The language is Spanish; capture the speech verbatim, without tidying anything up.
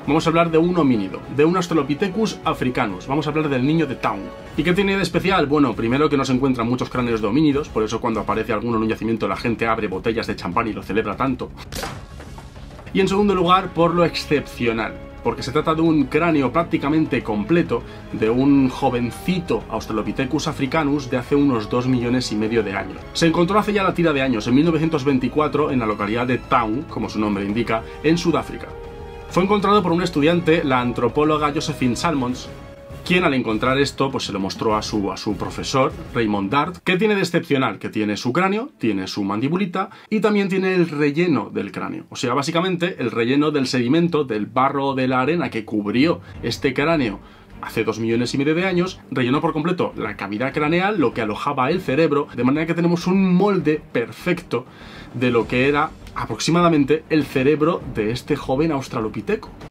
Vamos a hablar de un homínido, de un Australopithecus africanus. Vamos a hablar del niño de Town. ¿Y qué tiene de especial? Bueno, primero que no se encuentran muchos cráneos de homínidos, por eso cuando aparece alguno en un yacimiento la gente abre botellas de champán y lo celebra tanto. Y en segundo lugar, por lo excepcional, porque se trata de un cráneo prácticamente completo de un jovencito Australopithecus africanus de hace unos dos millones y medio de años. Se encontró hace ya la tira de años, en mil novecientos veinticuatro, en la localidad de Town, como su nombre indica, en Sudáfrica. Fue encontrado por un estudiante, la antropóloga Josephine Salmons, quien al encontrar esto pues se lo mostró a su, a su profesor, Raymond Dart. ¿Qué tiene de excepcional? Que tiene su cráneo, tiene su mandibulita y también tiene el relleno del cráneo. O sea, básicamente el relleno del sedimento, del barro o de la arena que cubrió este cráneo hace dos millones y medio de años, rellenó por completo la cavidad craneal, lo que alojaba el cerebro, de manera que tenemos un molde perfecto de lo que era aproximadamente el cerebro de este joven australopiteco.